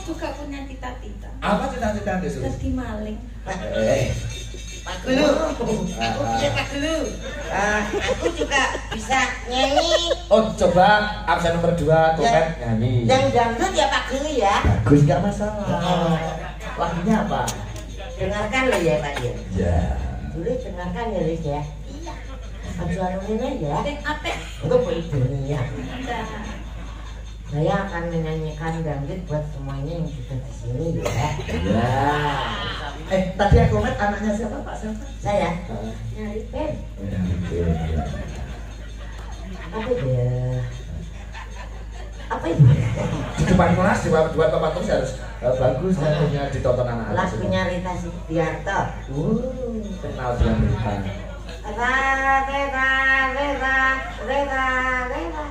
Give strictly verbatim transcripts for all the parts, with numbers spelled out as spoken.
juga punya cita-cita. Apa cita-cita Desus? Jadi maling. Eh, Pak Guru, aku bisa Pak Guru. Uh, aku juga bisa nyanyi. oh coba absen nomor dua Komet nyanyi. Yang dangdut ya Pak Guru ya. Bagus nggak masalah. Oh. Lagunya apa? Dengarkan loh ya Pak ya. Ya. Dulu dengarkan ya Lis ya. Iya. Ajuan ini ya. Sing apik. Untuk dunia. Nah, Saya akan menyanyikan dangdut buat semuanya yang sudah di sini ya. Ya. Eh tadi aku Komet anaknya siapa Pak siapa? Saya Uh, nyari pen. ya. Apa ya? Apa itu? Di depan kelas di depan tempat tulis harus uh, bagus lagunya ditonton anak-anak. Lagunya Rita Sugiarto. Uh, kenal dengan Rita. Rita, Rita, Rita, Rita, Rita.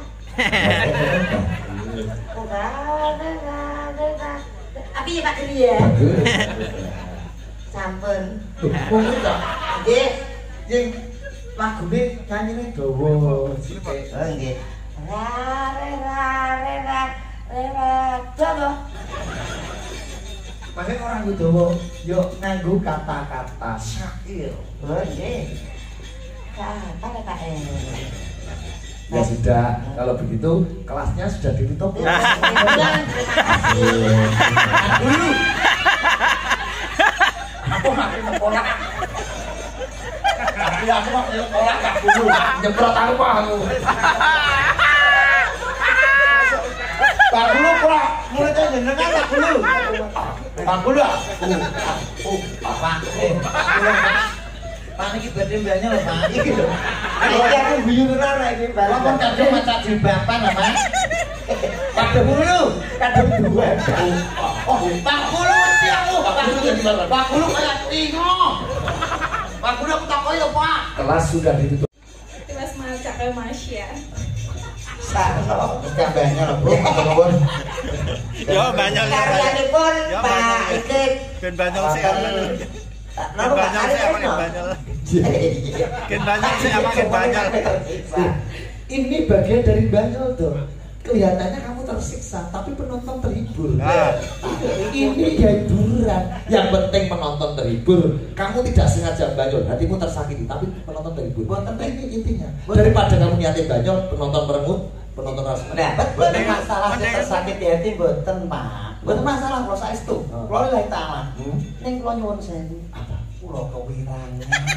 Rita, Rita, Rita. Apa ya Pak Guru ya? Bagus. Sampun. Wong iki Nggih. yang lagune nyanyine dawa sithik. Oh nggih. Ra re ra re ra re ra. Coba. Maksudnya orang nggo dawa yo nganggo kata-kata syair. Oh nggih. Kata kata eh. Ya sudah, kalau begitu kelasnya sudah ditutup. Terima kasih. Dulu. Aku makin sekolah. Iya, aku makin sekolah gak dulu. Nyemprot aku Pak. Pak dulu Pak, muridnya jenengan Pak dulu. Pak dulu. Oh, Pak. Pak iki badhe mbane lho Pak. Iki lho. Iki aku guyu ora iki Pak. Lamun kadung maca jilbaban lho Pak. Kadung dulu, kadung dua. Oh, Pak Guru mesti aku. Pak Guru Pak Guru kayak tingo. Pak Guru aku takoki lho Pak. Kelas sudah ditutup. kelas maca ke Masya. Sano. Tambahnya lho, Bro. Matur Yo banyak Karyanipun Ya, Pak banyak. Itik. Ken banyak sih apa? Ken Napa Pak banyak sih apa ken Arif? banyak? Ken banyak sih apa ken banyak? Ini bagian dari Banyol tuh. Kelihatannya kamu tersiksa, tapi penonton terhibur. Nah. Ini ya hiburan. Yang penting penonton terhibur. Kamu tidak sengaja Banyol, hatimu tersakiti, tapi penonton terhibur. Boten Ini intinya. Daripada kamu niatin Banyol, penonton merengut, penonton rasa. Nah, betul masalah tersakiti hati boten Pak. Boten masalah kalau saestu. Kula lillahi taala. Ning kula nyuwun sewu. Apa? Kula kewirangan.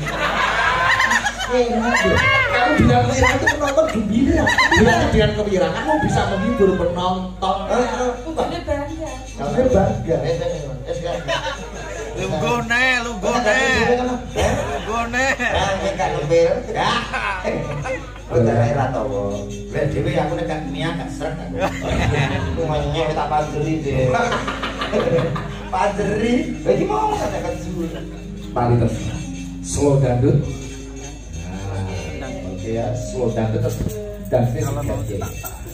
Kamu bilang kewirangan itu penonton gembira. Berarti dengan kewirangan kamu bisa menghibur penonton. Ini bangga. Kamu bangga. Lugone, lugone. Lugone. Nek gak lembel. Udah ra towo. Lah dhewe aku nek gak niat gak srek aku. Kumanya tak pajeri deh. Pajeri. Iki mau tak keju. Tali terus. Slow dangdut. Nah, oke ya, slow dangdut terus dangdut singkat.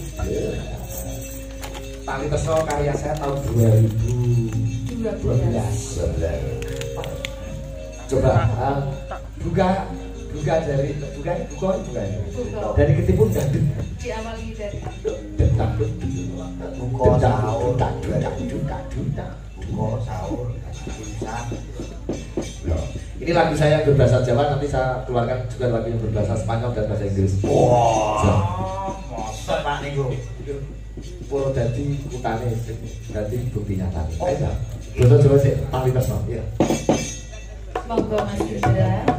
Tali Tesno karya saya tahun dua ribu dua belas. Coba um, buka buka dari buka buka buka dari ketipun dangdut. Diawali dari Detak Buka sahur. detak detak detak detak. Buka sahur. Bisa. Ini lagu saya yang berbahasa Jawa, nanti saya keluarkan juga lagu yang berbahasa Spanyol dan bahasa Inggris. Wah. Mosok Pak niku. Puro dadi utane sing dadi bukti nyata. Ayo. Coba coba sih Tali Tesno. Iya. Monggo Mas Indra.